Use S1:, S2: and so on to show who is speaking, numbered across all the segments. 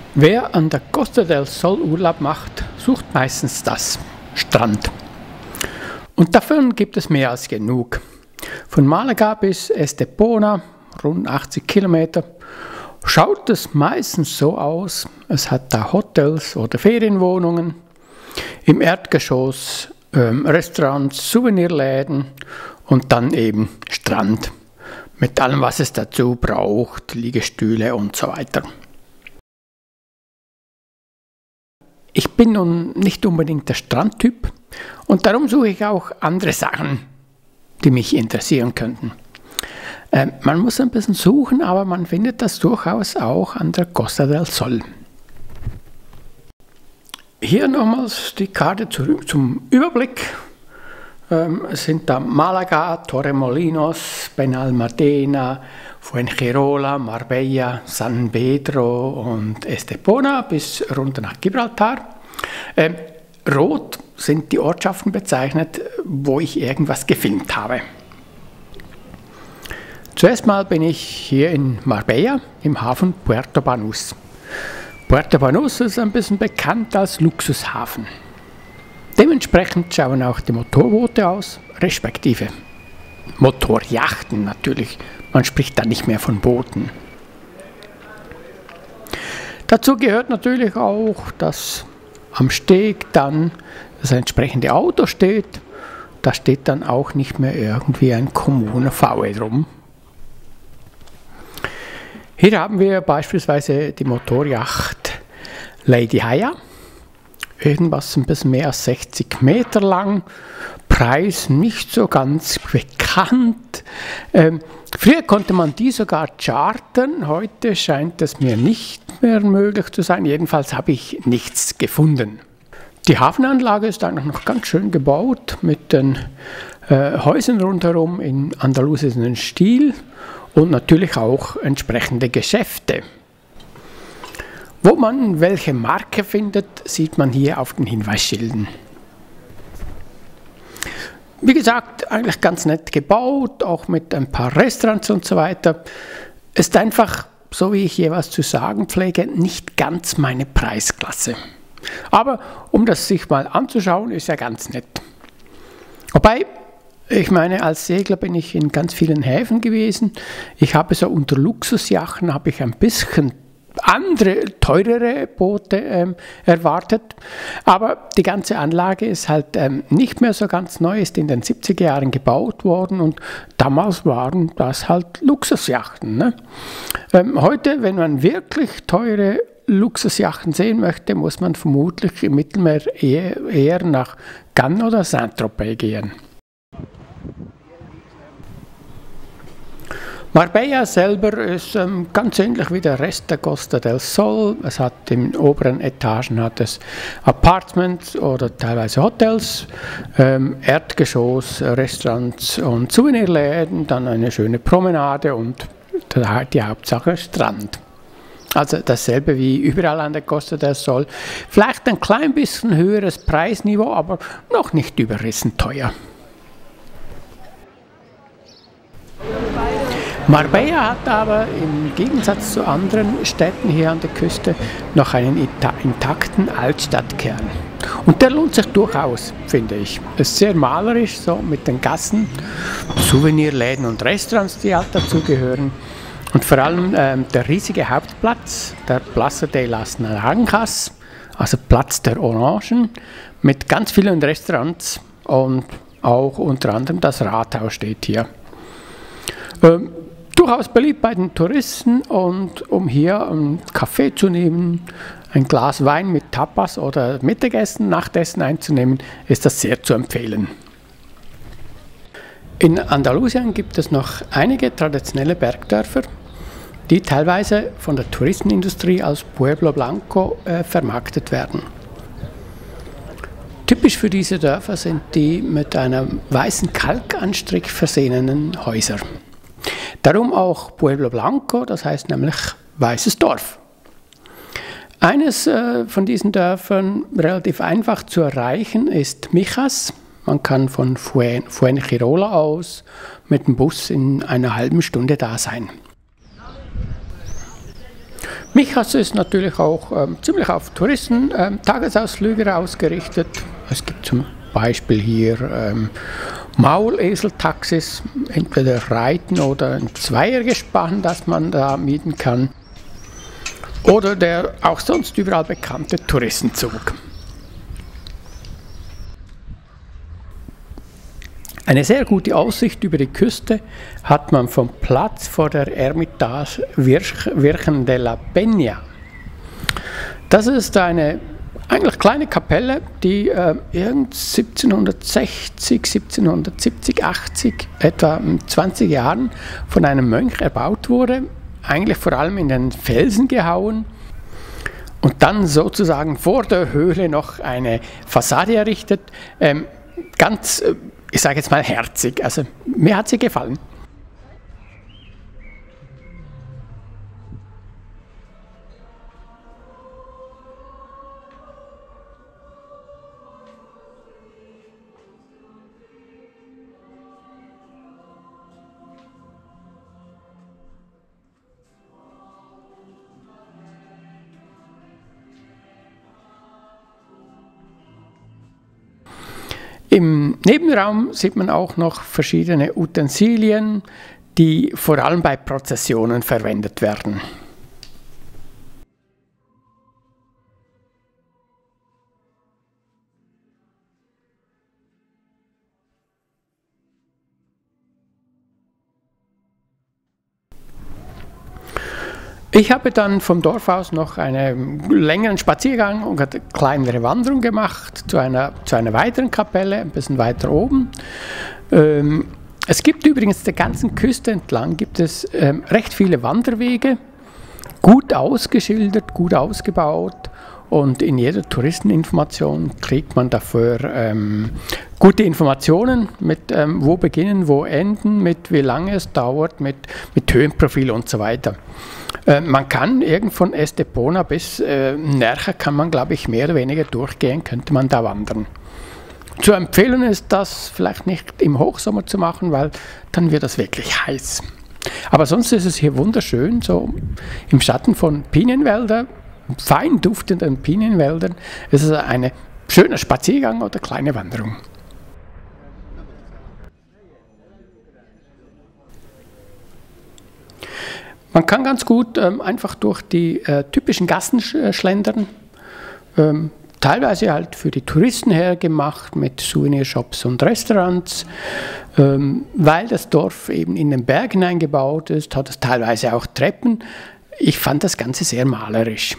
S1: Wer an der Costa del Sol Urlaub macht, sucht meistens das Strand. Und davon gibt es mehr als genug. Von Malaga bis Estepona, rund 80 Kilometer, schaut es meistens so aus, es hat da Hotels oder Ferienwohnungen, im Erdgeschoss Restaurants, Souvenirläden und dann eben Strand mit allem, was es dazu braucht, Liegestühle und so weiter. Ich bin nun nicht unbedingt der Strandtyp und darum suche ich auch andere Sachen, die mich interessieren könnten. Man muss ein bisschen suchen, aber man findet das durchaus auch an der Costa del Sol. Hier nochmals die Karte zurück zum Überblick. Es sind da Malaga, Torremolinos, Benalmádena, Fuengirola, Marbella, San Pedro und Estepona bis runter nach Gibraltar. Rot sind die Ortschaften bezeichnet, wo ich irgendwas gefilmt habe. Zuerst mal bin ich hier in Marbella im Hafen Puerto Banús. Puerto Banús ist ein bisschen bekannt als Luxushafen. Dementsprechend schauen auch die Motorboote aus, respektive Motorjachten natürlich. Man spricht da nicht mehr von Booten. Dazu gehört natürlich auch, dass am Steg dann das entsprechende Auto steht. Da steht dann auch nicht mehr irgendwie ein Kommune VW drum. Hier haben wir beispielsweise die Motorjacht Lady Haya. Irgendwas ein bisschen mehr als 60 Meter lang, Preis nicht so ganz bekannt. Früher konnte man die sogar chartern, heute scheint es mir nicht mehr möglich zu sein, jedenfalls habe ich nichts gefunden. Die Hafenanlage ist eigentlich noch ganz schön gebaut mit den Häusern rundherum in andalusischen Stil und natürlich auch entsprechende Geschäfte. Wo man welche Marke findet, sieht man hier auf den Hinweisschilden. Wie gesagt, eigentlich ganz nett gebaut, auch mit ein paar Restaurants und so weiter. Ist einfach, so wie ich hier was zu sagen pflege, nicht ganz meine Preisklasse. Aber um das sich mal anzuschauen, ist ja ganz nett. Wobei, ich meine, als Segler bin ich in ganz vielen Häfen gewesen. Ich habe so unter Luxusjachten habe ich ein bisschen andere, teurere Boote erwartet, aber die ganze Anlage ist halt nicht mehr so ganz neu, ist in den 70er Jahren gebaut worden und damals waren das halt Luxusjachten. Ne? Heute, wenn man wirklich teure Luxusjachten sehen möchte, muss man vermutlich im Mittelmeer eher nach Cannes oder Saint-Tropez gehen. Marbella selber ist ganz ähnlich wie der Rest der Costa del Sol. Es hat in den oberen Etagen hat es Apartments oder teilweise Hotels, Erdgeschoss, Restaurants und Souvenirläden, dann eine schöne Promenade und die Hauptsache Strand. Also dasselbe wie überall an der Costa del Sol. Vielleicht ein klein bisschen höheres Preisniveau, aber noch nicht überrissen teuer. Marbella hat aber im Gegensatz zu anderen Städten hier an der Küste noch einen intakten Altstadtkern. Und der lohnt sich durchaus, finde ich. Es ist sehr malerisch, so mit den Gassen, Souvenirläden und Restaurants, die halt dazugehören. Und vor allem der riesige Hauptplatz, der Plaza de las Naranjas, also Platz der Orangen, mit ganz vielen Restaurants und auch unter anderem das Rathaus steht hier. Durchaus beliebt bei den Touristen und um hier einen Kaffee zu nehmen, ein Glas Wein mit Tapas oder Mittagessen, Nachtessen einzunehmen, ist das sehr zu empfehlen. In Andalusien gibt es noch einige traditionelle Bergdörfer, die teilweise von der Touristenindustrie als Pueblo Blanco vermarktet werden. Typisch für diese Dörfer sind die mit einem weißen Kalkanstrich versehenen Häuser. Darum auch Pueblo Blanco, das heißt nämlich weißes Dorf. Eines von diesen Dörfern, relativ einfach zu erreichen, ist Mijas. Man kann von Fuengirola aus mit dem Bus in einer halben Stunde da sein. Mijas ist natürlich auch ziemlich auf Touristen, Tagesausflüge ausgerichtet. Es gibt zum Beispiel hier Mauleseltaxis, entweder Reiten oder ein Zweiergespann, das man da mieten kann. Oder der auch sonst überall bekannte Touristenzug. Eine sehr gute Aussicht über die Küste hat man vom Platz vor der Ermitage Virgen de la Peña. Das ist eine eigentlich kleine Kapelle, die 1760, 1770, 80, etwa 20 Jahren von einem Mönch erbaut wurde, eigentlich vor allem in den Felsen gehauen und dann sozusagen vor der Höhle noch eine Fassade errichtet. Ganz, ich sage jetzt mal herzig, also mir hat sie gefallen. Im Nebenraum sieht man auch noch verschiedene Utensilien, die vor allem bei Prozessionen verwendet werden. Ich habe dann vom Dorf aus noch einen längeren Spaziergang und eine kleinere Wanderung gemacht zu einer weiteren Kapelle, ein bisschen weiter oben. Es gibt übrigens der ganzen Küste entlang gibt es recht viele Wanderwege, gut ausgeschildert, gut ausgebaut, und in jeder Touristeninformation kriegt man dafür gute Informationen mit wo beginnen, wo enden, mit wie lange es dauert, mit Höhenprofil und so weiter. Man kann von Estepona bis Nerja kann man, glaube ich, mehr oder weniger durchgehen, könnte man da wandern. Zu empfehlen ist das vielleicht nicht im Hochsommer zu machen, weil dann wird das wirklich heiß. Aber sonst ist es hier wunderschön, so im Schatten von Pinienwäldern, fein duftenden Pinienwäldern. Es ist ein schöner Spaziergang oder kleine Wanderung. Man kann ganz gut einfach durch die typischen Gassen schlendern, teilweise halt für die Touristen hergemacht mit Souvenirshops und Restaurants. Weil das Dorf eben in den Berg hineingebaut ist, hat es teilweise auch Treppen. Ich fand das Ganze sehr malerisch.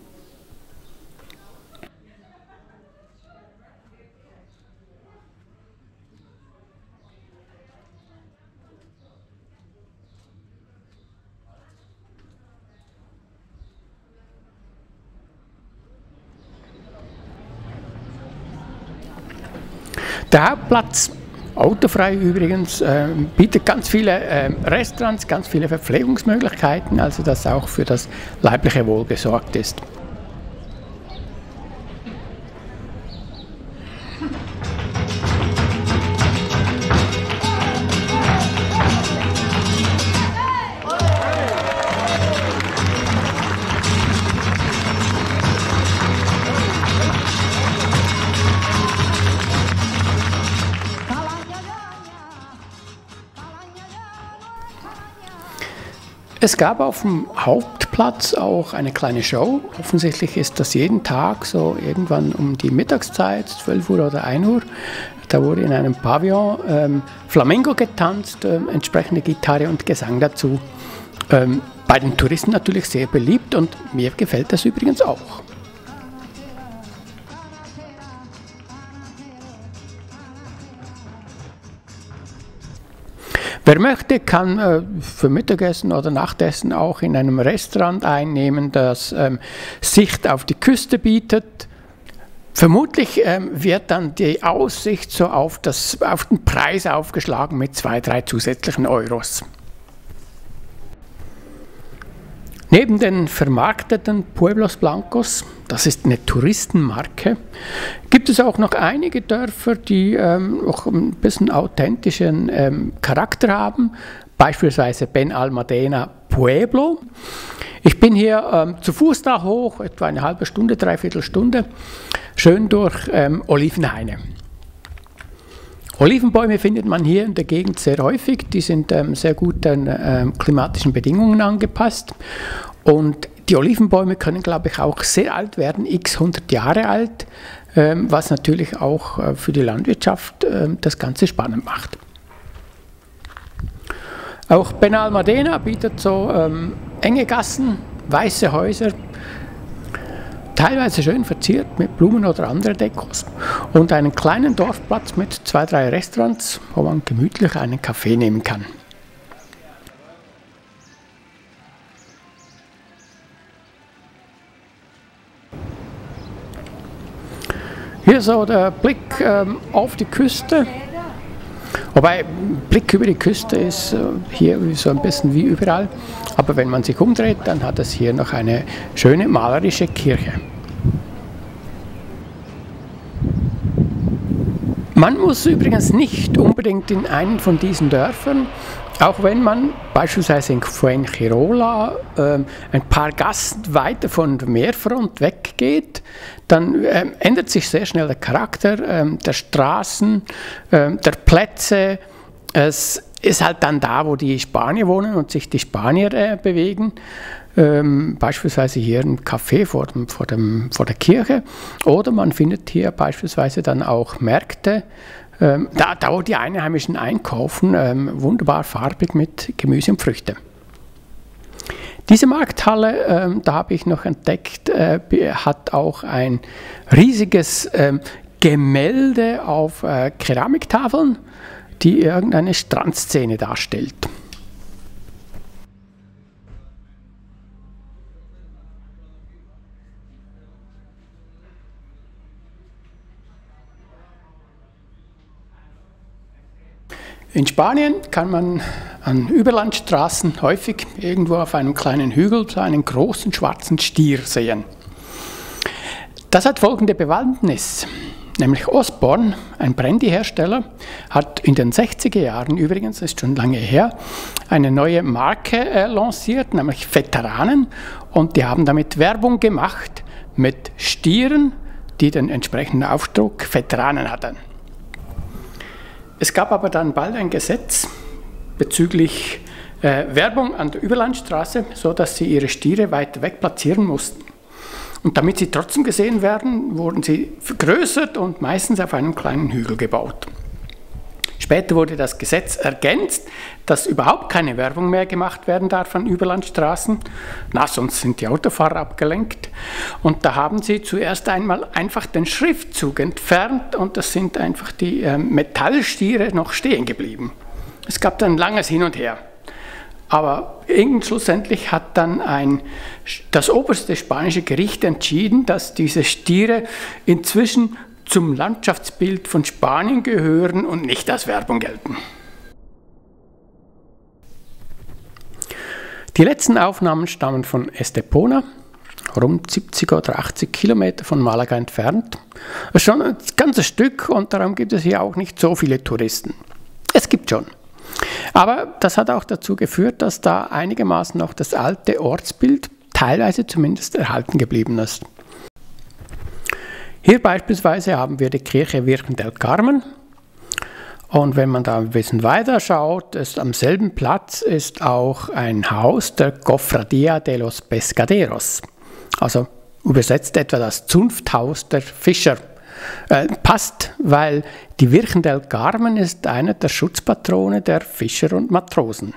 S1: Der Hauptplatz, autofrei übrigens, bietet ganz viele Restaurants, ganz viele Verpflegungsmöglichkeiten, also dass auch für das leibliche Wohl gesorgt ist. Es gab auf dem Hauptplatz auch eine kleine Show. Offensichtlich ist das jeden Tag so irgendwann um die Mittagszeit, 12 Uhr oder 1 Uhr. Da wurde in einem Pavillon Flamenco getanzt, entsprechende Gitarre und Gesang dazu. Bei den Touristen natürlich sehr beliebt und mir gefällt das übrigens auch. Wer möchte, kann für Mittagessen oder Nachtessen auch in einem Restaurant einnehmen, das Sicht auf die Küste bietet. Vermutlich wird dann die Aussicht so auf den Preis aufgeschlagen mit 2, 3 zusätzlichen Euros. Neben den vermarkteten Pueblos Blancos, das ist eine Touristenmarke, gibt es auch noch einige Dörfer, die auch ein bisschen authentischen Charakter haben. Beispielsweise Benalmádena Pueblo. Ich bin hier zu Fuß da hoch, etwa eine halbe Stunde, dreiviertel Stunde, schön durch Olivenhaine. Olivenbäume findet man hier in der Gegend sehr häufig, die sind sehr gut den klimatischen Bedingungen angepasst und die Olivenbäume können, glaube ich, auch sehr alt werden, x 100 Jahre alt, was natürlich auch für die Landwirtschaft das Ganze spannend macht. Auch Benalmádena bietet so enge Gassen, weiße Häuser, teilweise schön verziert mit Blumen oder anderen Dekos und einen kleinen Dorfplatz mit 2, 3 Restaurants, wo man gemütlich einen Kaffee nehmen kann. Hier so der Blick auf die Küste. Wobei, Blick über die Küste ist hier so ein bisschen wie überall, aber wenn man sich umdreht, dann hat es hier noch eine schöne malerische Kirche. Man muss übrigens nicht unbedingt in einen von diesen Dörfern, auch wenn man beispielsweise in Fuengirola ein paar Gassen weiter von der Meerfront weggeht, dann ändert sich sehr schnell der Charakter der Straßen, der Plätze. Es ist halt dann da, wo die Spanier wohnen und sich die Spanier bewegen. Beispielsweise hier ein Café vor der Kirche, oder man findet hier beispielsweise dann auch Märkte, da wo die Einheimischen einkaufen, wunderbar farbig mit Gemüse und Früchten. Diese Markthalle, da habe ich noch entdeckt, hat auch ein riesiges Gemälde auf Keramiktafeln, die irgendeine Strandszene darstellt. In Spanien kann man an Überlandstraßen häufig irgendwo auf einem kleinen Hügel so einen großen schwarzen Stier sehen. Das hat folgende Bewandtnis, nämlich Osborne, ein Brandyhersteller, hat in den 60er Jahren, übrigens, das ist schon lange her, eine neue Marke lanciert, nämlich Veteranen, und die haben damit Werbung gemacht mit Stieren, die den entsprechenden Aufdruck Veteranen hatten. Es gab aber dann bald ein Gesetz bezüglich Werbung an der Überlandstraße, sodass sie ihre Stiere weiter weg platzieren mussten. Und damit sie trotzdem gesehen werden, wurden sie vergrößert und meistens auf einem kleinen Hügel gebaut. Später wurde das Gesetz ergänzt, dass überhaupt keine Werbung mehr gemacht werden darf an Überlandstraßen. Na, sonst sind die Autofahrer abgelenkt. Und da haben sie zuerst einmal einfach den Schriftzug entfernt und das sind einfach die Metallstiere noch stehen geblieben. Es gab dann ein langes Hin und Her. Aber schlussendlich hat dann das oberste spanische Gericht entschieden, dass diese Stiere inzwischen zum Landschaftsbild von Spanien gehören und nicht als Werbung gelten. Die letzten Aufnahmen stammen von Estepona, rund 70 oder 80 Kilometer von Malaga entfernt. Das ist schon ein ganzes Stück und darum gibt es hier auch nicht so viele Touristen. Es gibt schon. Aber das hat auch dazu geführt, dass da einigermaßen noch das alte Ortsbild teilweise zumindest erhalten geblieben ist. Hier beispielsweise haben wir die Kirche Virgen del Carmen und wenn man da ein bisschen weiter schaut, ist am selben Platz ist auch ein Haus der Cofradía de los Pescaderos, also übersetzt etwa das Zunfthaus der Fischer. Passt, weil die Virgen del Carmen ist einer der Schutzpatrone der Fischer und Matrosen.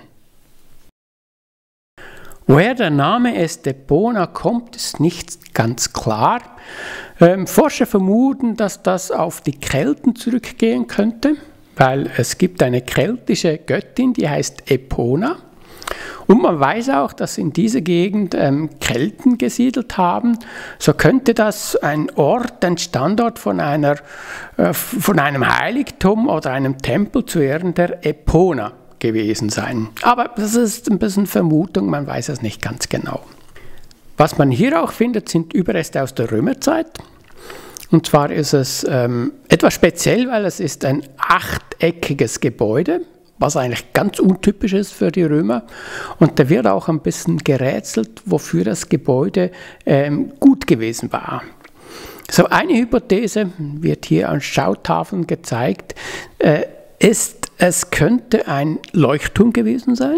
S1: Woher der Name Estepona kommt, ist nicht ganz klar. Forscher vermuten, dass das auf die Kelten zurückgehen könnte, weil es gibt eine keltische Göttin, die heißt Epona. Und man weiß auch, dass in dieser Gegend Kelten gesiedelt haben. So könnte das ein Ort, ein Standort von einem Heiligtum oder einem Tempel zu Ehren der Epona gewesen sein. Aber das ist ein bisschen Vermutung, man weiß es nicht ganz genau. Was man hier auch findet, sind Überreste aus der Römerzeit. Und zwar ist es etwas speziell, weil es ist ein achteckiges Gebäude, was eigentlich ganz untypisch ist für die Römer. Und da wird auch ein bisschen gerätselt, wofür das Gebäude gut gewesen war. So eine Hypothese, wird hier an Schautafeln gezeigt, ist, es könnte ein Leuchtturm gewesen sein.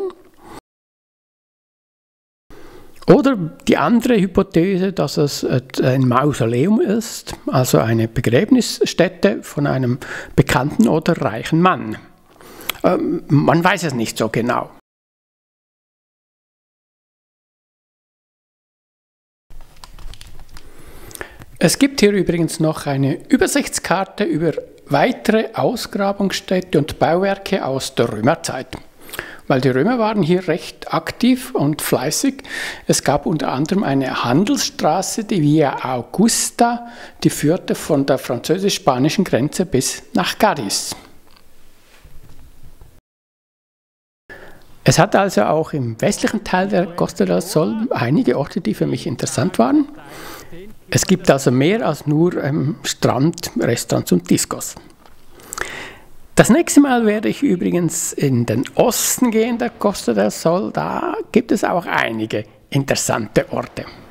S1: Oder die andere Hypothese, dass es ein Mausoleum ist, also eine Begräbnisstätte von einem bekannten oder reichen Mann. Man weiß es nicht so genau. Es gibt hier übrigens noch eine Übersichtskarte über weitere Ausgrabungsstätte und Bauwerke aus der Römerzeit. Weil die Römer waren hier recht aktiv und fleißig. Es gab unter anderem eine Handelsstraße, die Via Augusta, die führte von der französisch-spanischen Grenze bis nach Cadiz. Es hat also auch im westlichen Teil der Costa del Sol einige Orte, die für mich interessant waren. Es gibt also mehr als nur Strand, Restaurants und Discos. Das nächste Mal werde ich übrigens in den Osten gehen der Costa del Sol. Da gibt es auch einige interessante Orte.